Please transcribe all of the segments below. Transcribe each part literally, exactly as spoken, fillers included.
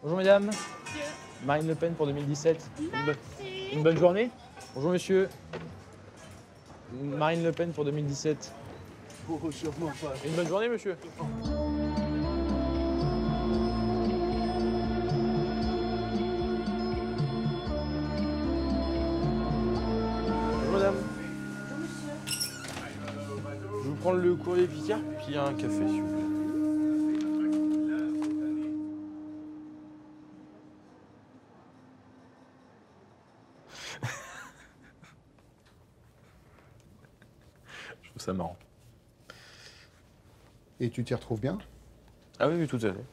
Bonjour mesdames. Monsieur. Marine Le Pen pour deux mille dix-sept. Une, bo Merci. une bonne journée. Bonjour monsieur. Marine Le Pen pour deux mille dix-sept. Oh, sûrement pas. Une bonne journée monsieur. Bonjour madame. Bonjour monsieur. Je vais vous prendre le courrier Picard, puis un café s'il vous plaît. Je trouve ça marrant. Et tu t'y retrouves bien? Ah oui, oui, tout à fait.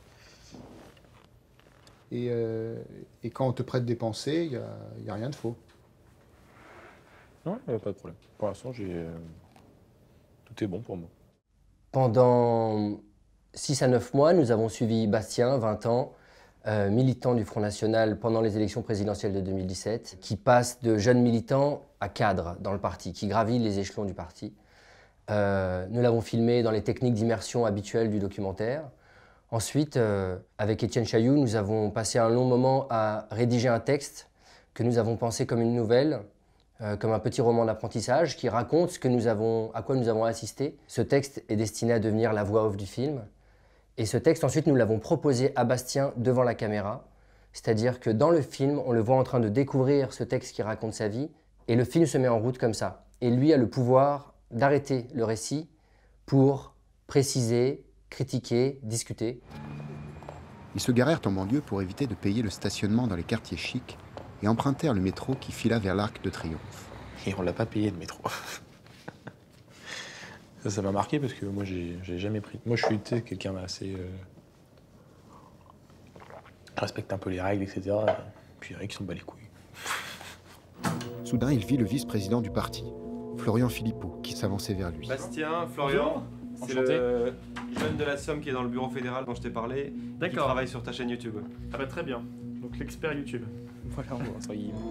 Et, euh, et quand on te prête des pensées, il n'y a, a rien de faux. Non, il n'y a pas de problème. Pour l'instant, j'ai euh, tout est bon pour moi. Pendant six à neuf mois, nous avons suivi Bastien, vingt ans, euh, militant du Front National pendant les élections présidentielles de deux mille dix-sept, qui passe de jeune militant à cadre dans le parti, qui gravit les échelons du parti. Euh, nous l'avons filmé dans les techniques d'immersion habituelles du documentaire. Ensuite, euh, avec Étienne Chailloux, nous avons passé un long moment à rédiger un texte que nous avons pensé comme une nouvelle, euh, comme un petit roman d'apprentissage qui raconte ce que nous avons, à quoi nous avons assisté. Ce texte est destiné à devenir la voix off du film. Et ce texte, ensuite, nous l'avons proposé à Bastien devant la caméra. C'est-à-dire que dans le film, on le voit en train de découvrir ce texte qui raconte sa vie. Et le film se met en route comme ça. Et lui a le pouvoir d'arrêter le récit pour préciser, critiquer, discuter. Ils se garèrent en banlieue pour éviter de payer le stationnement dans les quartiers chics et empruntèrent le métro qui fila vers l'Arc de Triomphe. Et on l'a pas payé le métro. Ça, ça m'a marqué parce que moi, j'ai jamais pris. Moi, je suis quelqu'un d'assez. Euh... respecte un peu les règles, et cetera. Puis Eric, il s'en bat les couilles. Soudain, il vit le vice-président du parti, Florian Philippot, qui s'avançait vers lui. Bastien, Florian, c'est le jeune de la Somme qui est dans le bureau fédéral dont je t'ai parlé, qui travaille sur ta chaîne YouTube. Ah bah très bien, donc l'expert YouTube. Voilà, on va entre guillemets.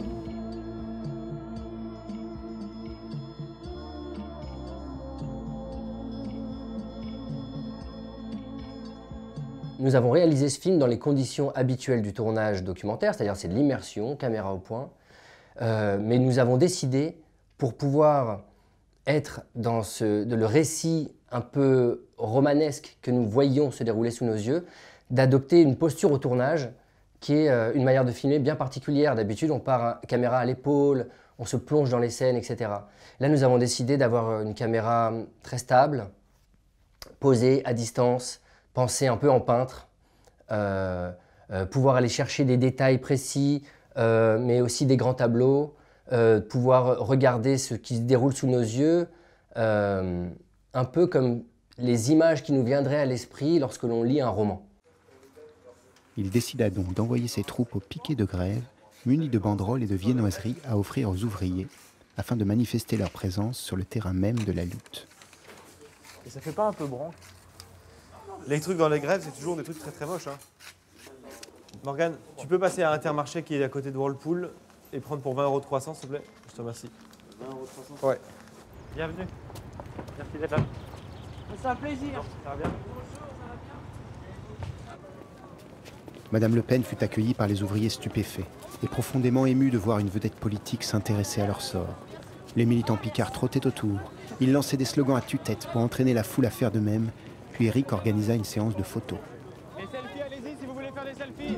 Nous avons réalisé ce film dans les conditions habituelles du tournage documentaire, c'est-à-dire c'est de l'immersion, caméra au point. Euh, mais nous avons décidé, pour pouvoir être dans ce, de le récit un peu romanesque que nous voyions se dérouler sous nos yeux, d'adopter une posture au tournage qui est euh, une manière de filmer bien particulière. D'habitude, on part à, caméra à l'épaule, on se plonge dans les scènes, et cetera. Là, nous avons décidé d'avoir une caméra très stable, posée à distance, penser un peu en peintre, euh, euh, pouvoir aller chercher des détails précis, euh, mais aussi des grands tableaux, euh, pouvoir regarder ce qui se déroule sous nos yeux, euh, un peu comme les images qui nous viendraient à l'esprit lorsque l'on lit un roman. Il décida donc d'envoyer ses troupes au piquet de grève, munis de banderoles et de viennoiseries à offrir aux ouvriers, afin de manifester leur présence sur le terrain même de la lutte. Et ça fait pas un peu branque? Les trucs dans les grèves, c'est toujours des trucs très très moches. Hein. Morgane, tu peux passer à Intermarché qui est à côté de Whirlpool et prendre pour vingt euros de croissant, s'il te plaît? Je te remercie. vingt euros de croissant? Ouais. Bienvenue. Merci d'être là. C'est un plaisir. Ça va bien? Madame Le Pen fut accueillie par les ouvriers stupéfaits et profondément émue de voir une vedette politique s'intéresser à leur sort. Les militants picards trottaient autour. Ils lançaient des slogans à tue-tête pour entraîner la foule à faire de même. Puis Eric organisa une séance de photos. Les selfies, allez-y si vous voulez faire des selfies.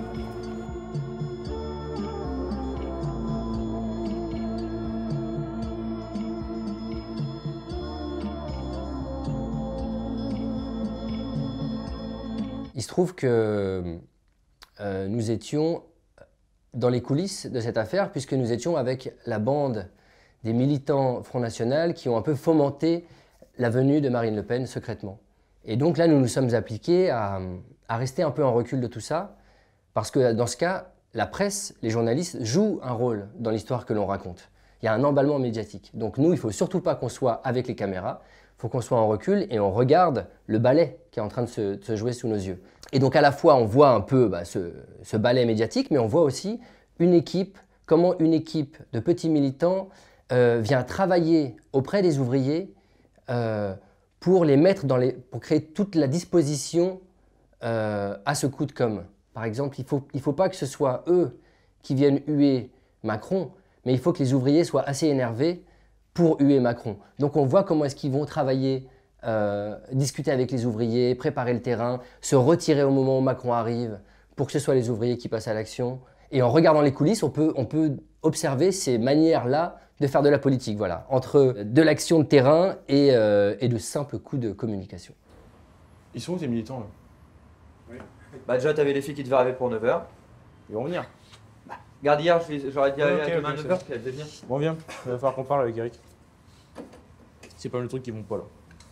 Il se trouve que euh, nous étions dans les coulisses de cette affaire, puisque nous étions avec la bande des militants Front National qui ont un peu fomenté la venue de Marine Le Pen secrètement. Et donc là, nous nous sommes appliqués à, à rester un peu en recul de tout ça, parce que dans ce cas, la presse, les journalistes jouent un rôle dans l'histoire que l'on raconte. Il y a un emballement médiatique. Donc nous, il ne faut surtout pas qu'on soit avec les caméras, il faut qu'on soit en recul et on regarde le ballet qui est en train de se, de se jouer sous nos yeux. Et donc à la fois, on voit un peu bah, ce, ce ballet médiatique, mais on voit aussi une équipe, comment une équipe de petits militants euh, vient travailler auprès des ouvriers euh, pour les mettre dans les, pour créer toute la disposition euh, à ce coup de com'. Par exemple, il ne faut, il faut pas que ce soit eux qui viennent huer Macron, mais il faut que les ouvriers soient assez énervés pour huer Macron. Donc on voit comment est-ce qu'ils vont travailler, euh, discuter avec les ouvriers, préparer le terrain, se retirer au moment où Macron arrive pour que ce soit les ouvriers qui passent à l'action. Et en regardant les coulisses, on peut, on peut observer ces manières-là de faire de la politique, voilà, entre de l'action de terrain et, euh, et de simples coups de communication. Ils sont où tes militants là? Bah déjà t'avais les filles qui devaient arriver pour neuf heures. Ils vont venir. Regarde hier, je les- j'aurais dit Ouais, à ok, demain ok, à c'est neuf heures puis elles devaient venir. Bon, viens, il va falloir qu'on parle avec Eric. C'est pas le truc qui vont pas là.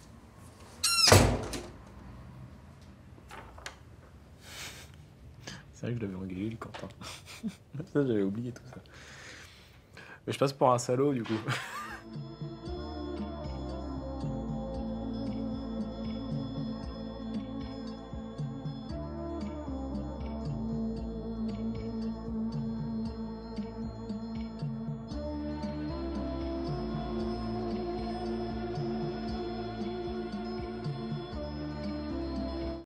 C'est vrai que je l'avais engueulé le Quentin. Ça, j'avais oublié tout ça. Mais je passe pour un salaud du coup.